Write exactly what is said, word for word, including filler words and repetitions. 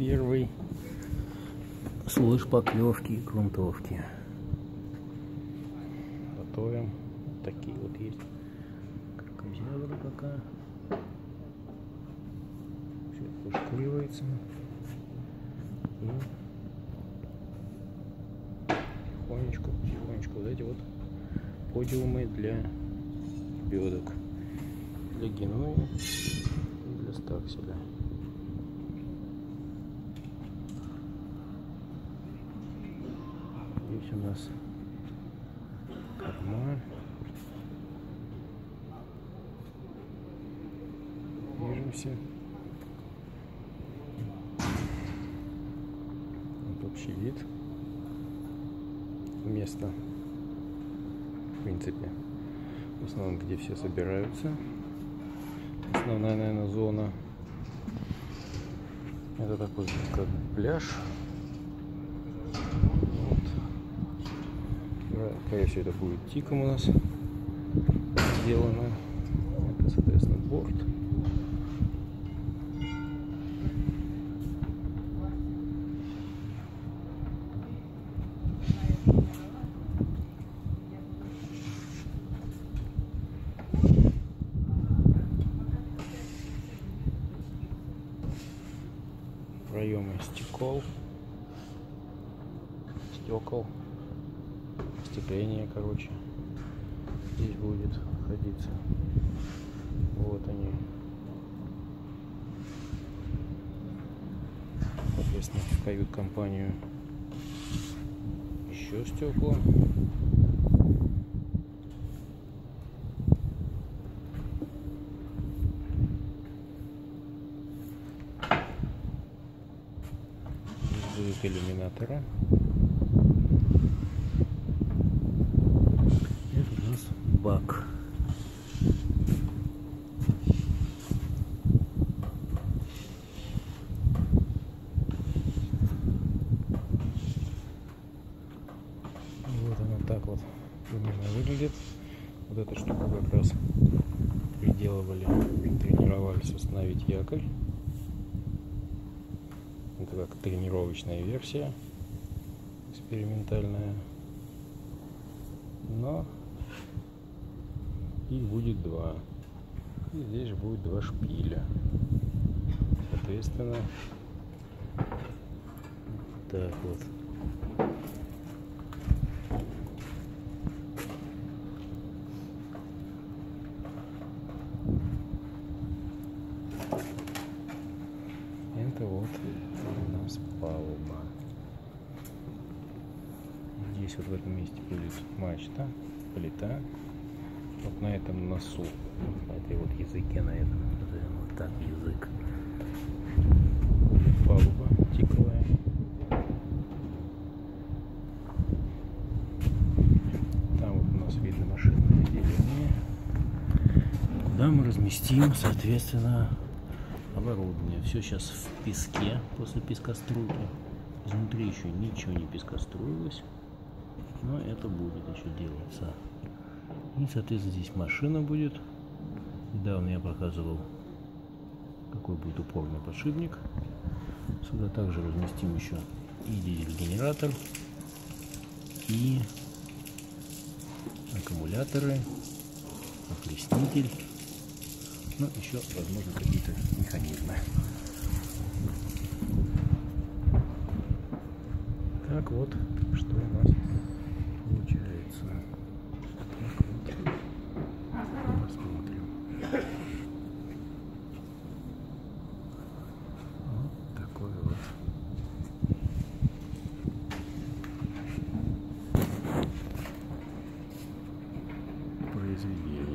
первый слой шпаклевки и грунтовки. Готовим. Вот такие вот есть кракозябры пока. Все пошкуривается. И тихонечку, тихонечку. Вот эти вот подиумы для бедок, для генуи и для стакселя. Здесь у нас корма. Движемся. Вот общий вид. Место, в принципе, в основном, где все собираются. Основная, наверное, зона. Это такой как пляж. Скорее всего, это будет тиком у нас сделано. Это, соответственно, борт. Проемы стекол, стекол. Остекление, короче, здесь будет находиться. Вот они. Соответственно, в кают-компанию еще стекла. Здесь будут иллюминаторы. Бак. Вот она так вот примерно выглядит. Вот эта штука как раз приделывали, тренировались установить якорь. Это как тренировочная версия, экспериментальная. Но их будет два. И здесь же будет два шпиля. Соответственно, так вот. Это вот у нас палуба. Здесь вот в этом месте будет мачта, плита. Вот на этом носу, на этой вот языке, на этом, вот так язык. Палуба тиковая. Там вот у нас видно машинное отделение, куда мы разместим, соответственно, оборудование. Все сейчас в песке после пескоструйки. Изнутри еще ничего не пескоструилось, но это будет еще делаться. И, соответственно, здесь машина будет. Недавно я показывал, какой будет упорный подшипник. Сюда также разместим еще и дизель-генератор, и аккумуляторы, оплеснитель, ну, еще, возможно, какие-то механизмы. Так вот, что у нас получается. Посмотрим. Вот такой вот произведение.